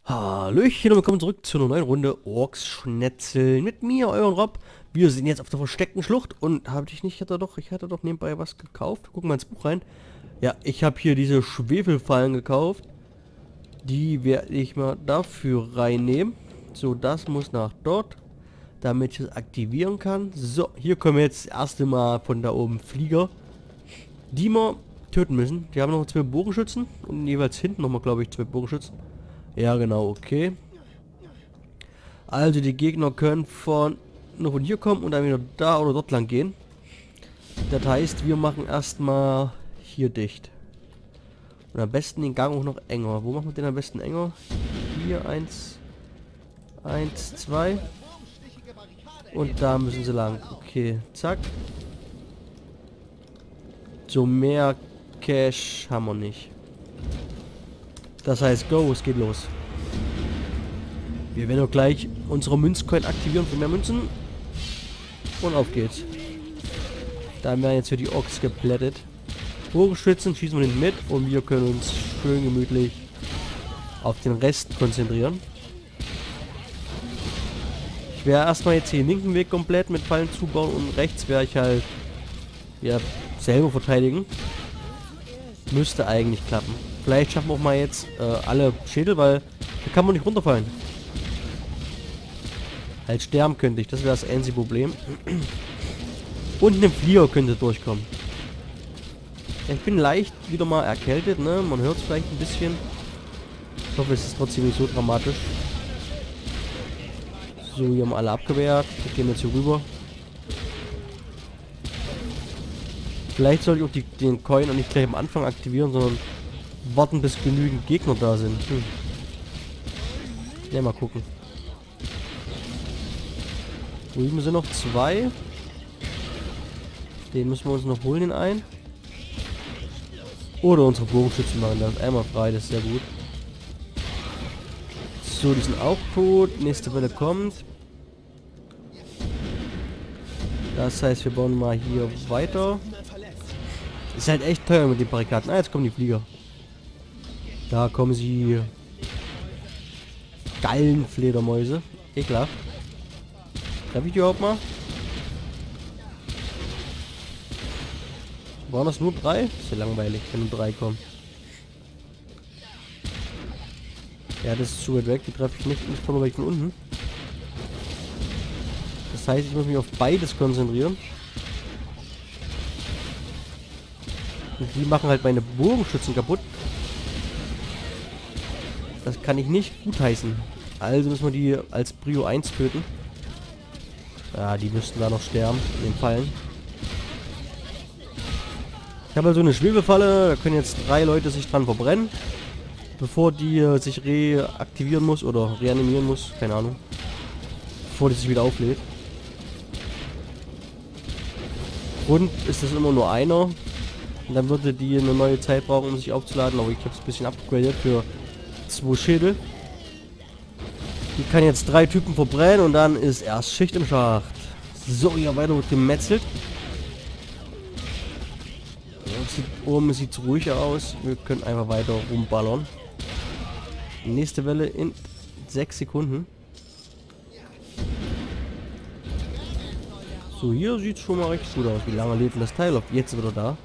Hallöchen und willkommen zurück zu einer neuen Runde Orks Schnetzeln mit mir, euren Rob. Wir sind jetzt auf der versteckten Schlucht und ich hatte doch nebenbei was gekauft. Gucken wir ins Buch rein. Ja, ich habe hier diese Schwefelfallen gekauft. Die werde ich mal dafür reinnehmen. So, das muss nach dort, damit ich es aktivieren kann. So, hier kommen jetzt das erste Mal von da oben Flieger, die wir töten müssen. Die haben noch 2 Bogenschützen und jeweils hinten nochmal, glaube ich, 2 Bogenschützen. Ja, genau, okay. Also die Gegner können nur von hier kommen und dann wieder da oder dort lang gehen. Das heißt, wir machen erstmal hier dicht. Und am besten den Gang auch noch enger. Wo machen wir den am besten enger? Hier, 1, 2. Und da müssen sie lang. Okay, zack. So, mehr Cash haben wir nicht. Das heißt, go, es geht los. Wir werden auch gleich unsere Münzcoin aktivieren für mehr Münzen. Und auf geht's. Da werden jetzt für die Orks geplättet. Bogenschützen schießen wir hinten mit und wir können uns schön gemütlich auf den Rest konzentrieren. Ich werde erstmal jetzt hier den linken Weg komplett mit Fallen zubauen und rechts werde ich halt ja selber verteidigen. Müsste eigentlich klappen. Vielleicht schaffen wir auch mal jetzt alle Schädel, weil da kann man nicht runterfallen. Halt sterben könnte ich, das wäre das einzige Problem. Und ein Flieger könnte durchkommen. Ja, ich bin leicht wieder mal erkältet, ne? Man hört es vielleicht ein bisschen. Ich hoffe, es ist trotzdem nicht so dramatisch. So, hier haben alle abgewehrt. Wir gehen jetzt hier rüber. Vielleicht sollte ich auch den Coin und nicht gleich am Anfang aktivieren, sondern warten, bis genügend Gegner da sind. Ja, mal gucken. Drüben sind noch 2. Den müssen wir uns noch holen, den einen. Oder unsere Bogenschützen machen das. Einmal frei, das ist sehr gut. So, die sind auch tot. Nächste Welle kommt. Das heißt, wir bauen mal hier weiter. Ist halt echt teuer mit den Barrikaden. Ah, jetzt kommen die Flieger. Da kommen sie. Gallenfledermäuse. Ekelhaft. Darf ich die überhaupt mal? Waren das nur 3? Ist ja langweilig, wenn nur 3 kommen. Ja, das ist zu weit weg. Die treffe ich nicht. Ich komme gleich von unten. Das heißt, ich muss mich auf beides konzentrieren. Und die machen halt meine Bogenschützen kaputt. Das kann ich nicht gutheißen. Also müssen wir die als Prio 1 töten. Ja, die müssten da noch sterben in den Fallen. Ich habe also eine Schwebefalle. Da können jetzt 3 Leute sich dran verbrennen. Bevor die sich reaktivieren muss oder reanimieren muss. Keine Ahnung. Bevor die sich wieder auflädt. Und ist es immer nur einer. Und dann würde die eine neue Zeit brauchen, um sich aufzuladen. Aber ich habe es ein bisschen abgegradet für 2 Schädel. Die kann jetzt 3 Typen verbrennen und dann ist erst Schicht im Schacht. So, hier weiter wird gemetzelt. Oben sieht es ruhig aus. Wir können einfach weiter rumballern. Nächste Welle in 6 Sekunden. So, hier sieht es schon mal recht gut aus. Wie lange lebt denn das Teil auf? Jetzt wieder da.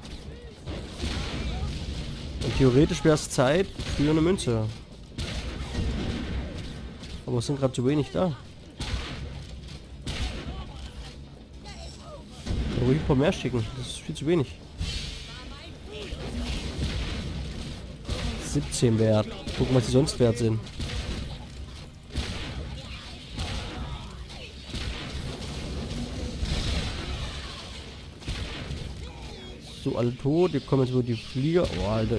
Und theoretisch wäre es Zeit für eine Münze. Aber es sind gerade zu wenig da. Da ruhig ein paar mehr schicken. Das ist viel zu wenig. 17 wert. Gucken, was sie sonst wert sind. So, alle tot. Hier kommen jetzt über die Flieger. Oh, Alter.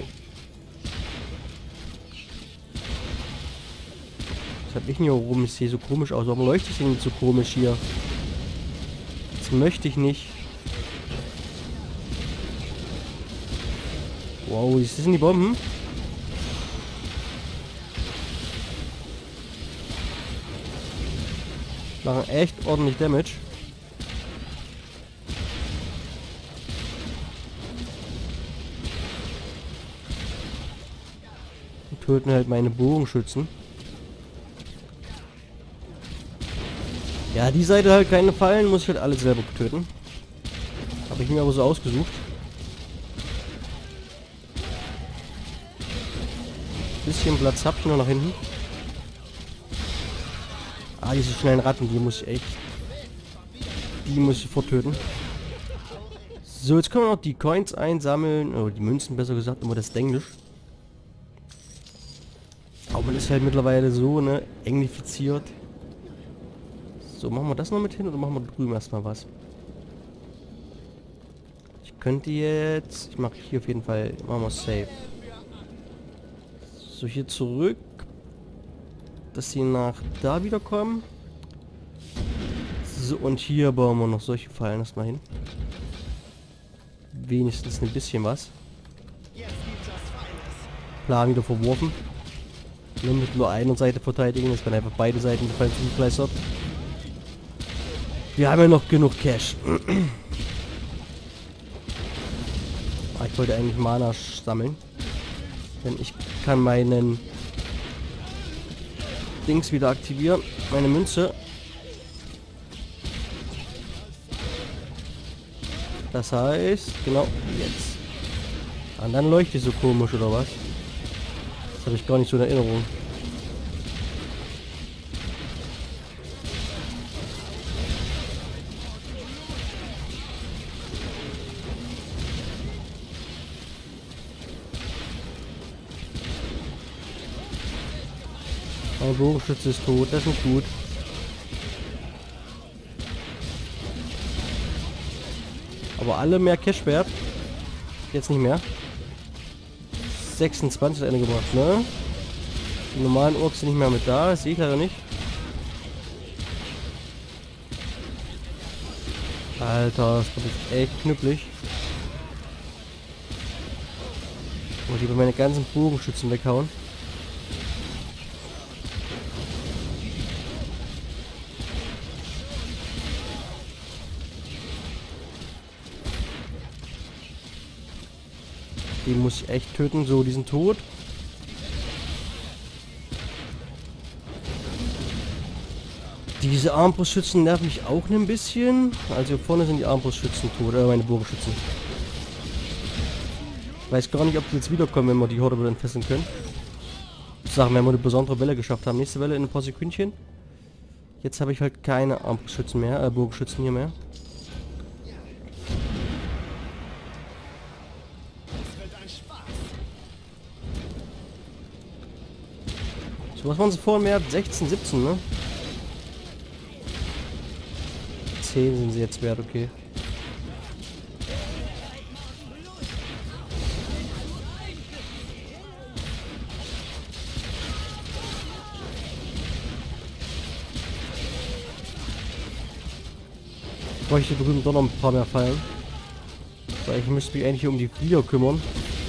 Was hab ich denn hier rum? Ich sehe so komisch aus. Warum leuchtet es denn so komisch hier? Das möchte ich nicht. Wow, ist das denn die Bomben? Machen echt ordentlich Damage. Und töten halt meine Bogenschützen. Ja, die Seite halt keine Fallen, muss ich halt alle selber töten. Habe ich mir aber so ausgesucht. Bisschen Platz habe ich nur nach hinten. Ah, diese schnellen Ratten, die muss ich echt... Die muss ich sofort töten. So, jetzt können wir noch die Coins einsammeln. Oder die Münzen, besser gesagt, immer das ist Englisch. Aber man ist halt mittlerweile so, ne, englifiziert. So, machen wir das noch mit hin oder machen wir drüben erstmal was? Ich könnte jetzt... Ich mache hier auf jeden Fall... Machen wir safe. So, hier zurück. Dass sie nach da wieder kommen. So, und hier bauen wir noch solche Fallen erstmal hin. Wenigstens ein bisschen was. Plan wieder verworfen. Nur mit nur einer Seite verteidigen, dass man einfach beide Seiten die Fallen zugekleistert. Wir haben ja noch genug Cash. Ich wollte eigentlich Mana sammeln. Denn ich kann meinen Dings wieder aktivieren. Meine Münze. Das heißt, genau, jetzt. Und dann leuchtet so komisch, oder was? Das habe ich gar nicht so in Erinnerung. Mein Bogenschütze ist tot, das ist nicht gut. Aber alle mehr Cash wert. Jetzt nicht mehr. 26 hat eine gebracht, ne? Die normalen Orks sind nicht mehr mit da, das sehe ich leider nicht. Alter, das ist echt knüppelig. Und ich will meine ganzen Bogenschützen weghauen. Den muss ich echt töten. So, die sind tot. Diese Armbrustschützen nerven mich auch ein bisschen. Also hier vorne sind die Armbrustschützen tot, meine Bogenschützen. Ich weiß gar nicht, ob die jetzt wiederkommen, wenn wir die Horde wieder entfesseln können. Ich sage, wenn wir eine besondere Welle geschafft haben. Nächste Welle in ein paar Sekündchen. Jetzt habe ich halt keine Armbrustschützen mehr, Bogenschützen hier mehr. So, was waren sie vorhin mehr? 16, 17, ne? 10 sind sie jetzt wert, okay. Ich bräuchte drüben doch noch ein paar mehr Fallen. Weil ich müsste mich eigentlich um die Flieger kümmern.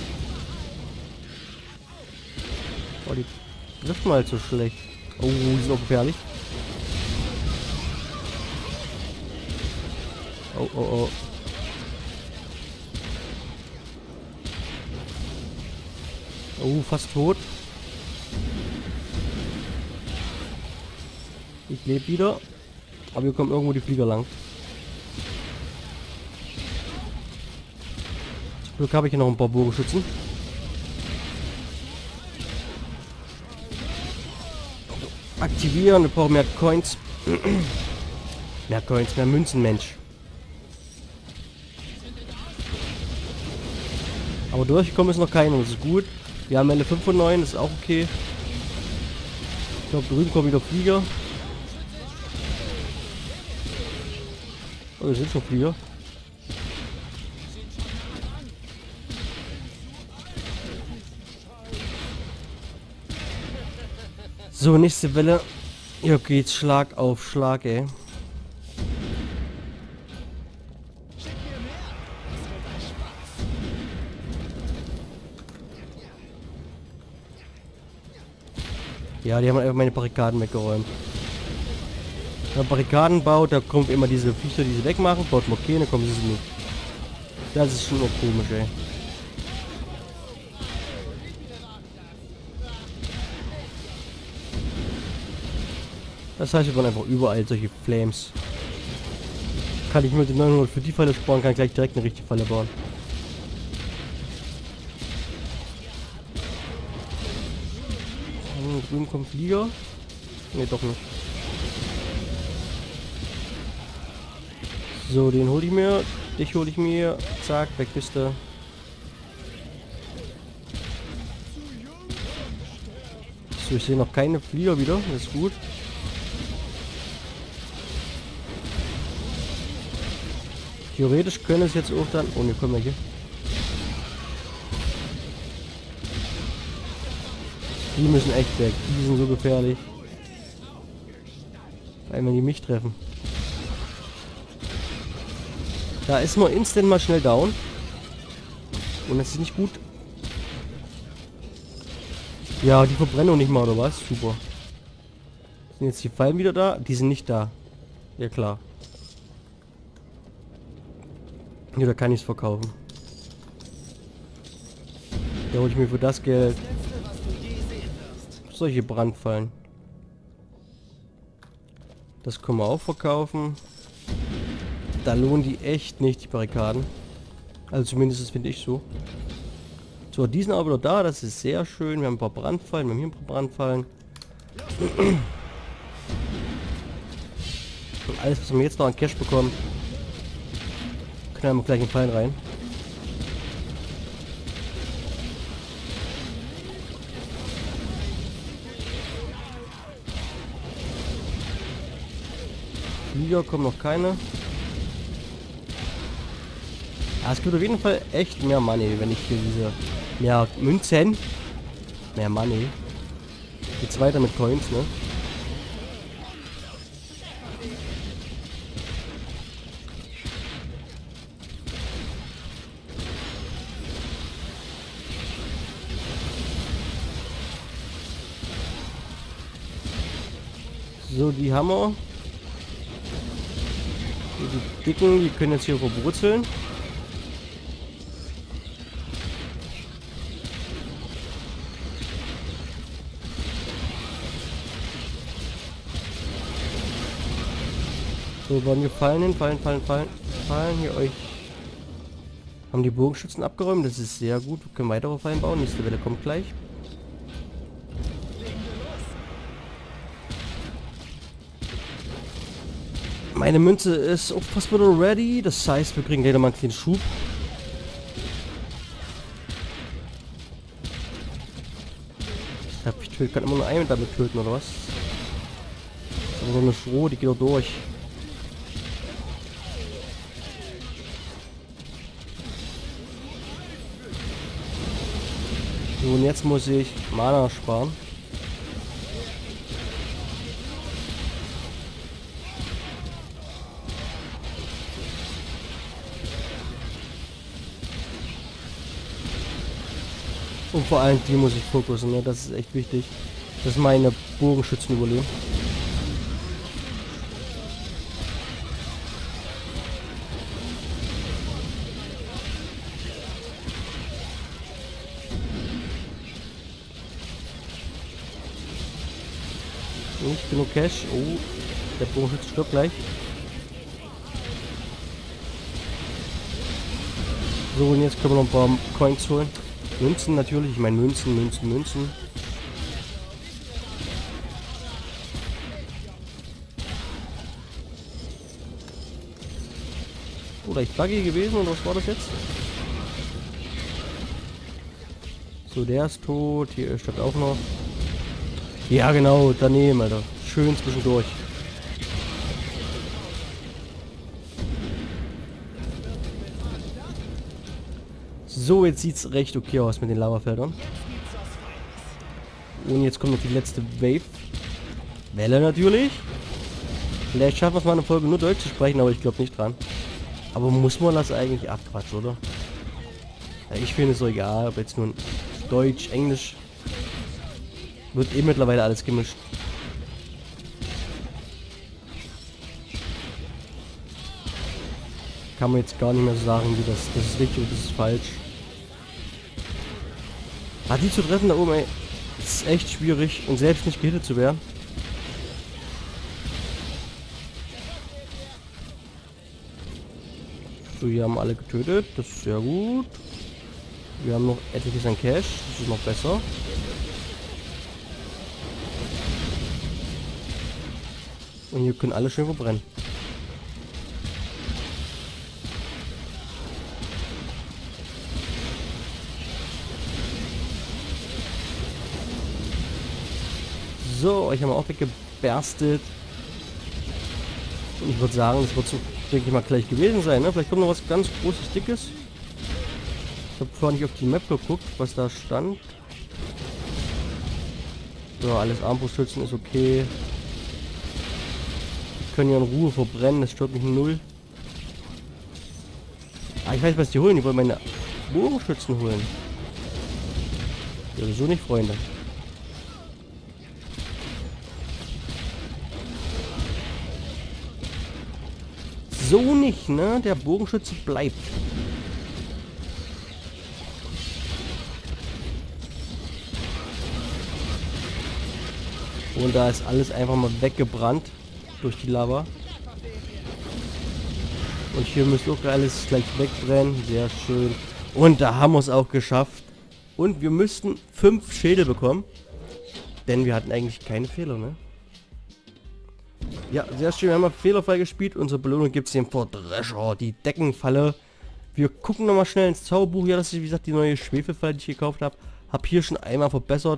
Oh, die trifft mal halt so schlecht. Oh, die sind auch gefährlich. Oh, oh, oh. Oh, fast tot. Ich lebe wieder. Aber hier kommen irgendwo die Flieger lang. Zum Glück habe ich hier noch ein paar Bogenschützen. Aktivieren, wir brauchen mehr Coins. Mehr Coins, mehr Münzen, Mensch. Aber durchgekommen ist noch keiner, das ist gut. Wir haben Welle 5 von 9, das ist auch okay. Ich glaube, drüben kommen wieder Flieger. Oh, das sind schon Flieger. So, nächste Welle. Hier geht's Schlag auf Schlag, ey. Ja, die haben einfach meine Barrikaden weggeräumt. Wenn man Barrikaden baut, da kommt immer diese Viecher, die sie wegmachen. Baut man keine, kommen sie nicht. Das ist schon auch komisch, ey. Das heißt, wir wollen einfach überall solche Flames. Kann ich mit den 900 für die Falle sparen, kann gleich direkt eine richtige Falle bauen. Drüben kommt Flieger. Ne, doch nicht. So, den hole ich mir. Dich hole ich mir. Zack, weg bist du. So, ich sehe noch keine Flieger wieder. Das ist gut. Theoretisch können es jetzt auch dann... Oh, ne, kommen wir hier. Die müssen echt weg. Die sind so gefährlich. Vor allem, wenn die mich treffen. Da ist man instant mal schnell down. Und das ist nicht gut. Ja, die Verbrennung nicht mal, oder was? Super. Sind jetzt die Fallen wieder da? Die sind nicht da. Ja, klar. Ja, da kann ich es verkaufen. Da hole ich mir für das Geld solche Brandfallen. Das können wir auch verkaufen. Da lohnen die echt nicht, die Barrikaden. Also zumindest finde ich so. So, die sind aber noch da, das ist sehr schön. Wir haben ein paar Brandfallen, wir haben hier ein paar Brandfallen. Und alles, was wir jetzt noch an Cash bekommen, knallen wir gleich in Fallen rein. Flieger kommen noch keine. Ja, es gibt auf jeden Fall echt mehr Money, wenn ich hier diese... Mehr Münzen. Mehr Money. Geht's weiter mit Coins, ne? So, die haben wir. Die dicken, die können jetzt hier verbrutzeln. So, wollen wir fallen hin, fallen hier euch. Haben die Bogenschützen abgeräumt, das ist sehr gut. Wir können weitere Fallen bauen, nächste Welle kommt gleich. Meine Münze ist auch fast wieder ready, das heißt, wir kriegen gleich nochmal einen kleinen Schub. Ich kann immer nur einen damit töten, oder was? Das ist aber so eine Schroh, die geht doch durch. So, und jetzt muss ich Mana sparen. Und vor allem die muss ich fokussen, ne? Das ist echt wichtig, dass meine Bogenschützen überleben. Nicht genug Cash. Oh, der Bogenschütze stirbt gleich. So, und jetzt können wir noch ein paar Coins holen. Münzen natürlich, ich meine Münzen. Oder ich buggy gewesen oder was war das jetzt? So, der ist tot, hier stirbt auch noch. Ja genau, daneben, Alter. Schön zwischendurch. So, jetzt sieht es recht okay aus mit den Lavafeldern. Und jetzt kommt noch die letzte Wave. Welle natürlich. Vielleicht schaffen wir es mal eine Folge nur Deutsch zu sprechen, aber ich glaube nicht dran. Aber muss man das eigentlich abquatschen, oder? Ja, ich finde es so egal, ob jetzt nun Deutsch, Englisch. Wird eh mittlerweile alles gemischt. Kann man jetzt gar nicht mehr sagen, wie das ist richtig und das ist falsch. Ah, die zu treffen da oben, ey, ist echt schwierig und selbst nicht gehittet zu werden. So, hier haben alle getötet. Das ist sehr gut. Wir haben noch etliches an Cash. Das ist noch besser. Und hier können alle schön verbrennen. So, ich habe auch weggeberstet. Und ich würde sagen, das wird so, denke ich mal, gleich gewesen sein. Ne? Vielleicht kommt noch was ganz Großes, Dickes. Ich habe vorhin nicht auf die Map geguckt, was da stand. So, alles Armbrustschützen ist okay. Die können ja in Ruhe verbrennen, das stört mich null. Ah, ich weiß, was die holen. Die wollen meine Bogenschützen holen. Ja, so nicht, Freunde. So nicht, ne? Der Bogenschütze bleibt. Und da ist alles einfach mal weggebrannt durch die Lava. Und hier müsste auch alles gleich wegbrennen. Sehr schön. Und da haben wir es auch geschafft. Und wir müssten 5 Schädel bekommen. Denn wir hatten eigentlich keine Fehler, ne? Ja, sehr schön. Wir haben fehlerfrei gespielt. Unsere Belohnung gibt es den Verdrescher, die Deckenfalle. Wir gucken nochmal schnell ins Zauberbuch. Ja, das ist wie gesagt die neue Schwefelfalle, die ich gekauft habe. Hab hier schon einmal verbessert.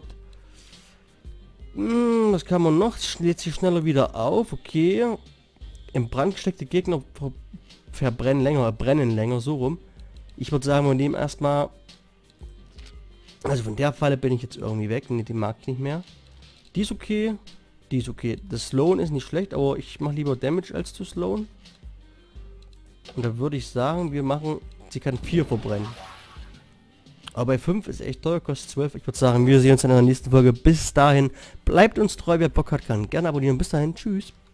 Was kann man noch? Lädt sich schneller wieder auf. Okay. Im Brand gesteckte Gegner verbrennen länger, brennen länger, so rum. Ich würde sagen, wir nehmen erstmal... Also von der Falle bin ich jetzt irgendwie weg. Ne, die mag ich nicht mehr. Die ist okay. Die ist okay. Das Slowen ist nicht schlecht, aber ich mache lieber Damage als zu slowen. Und da würde ich sagen, wir machen... Sie kann 4 verbrennen. Aber bei 5 ist echt teuer, kostet 12. Ich würde sagen, wir sehen uns in der nächsten Folge. Bis dahin, bleibt uns treu. Wer Bock hat, kann gerne abonnieren. Bis dahin, tschüss.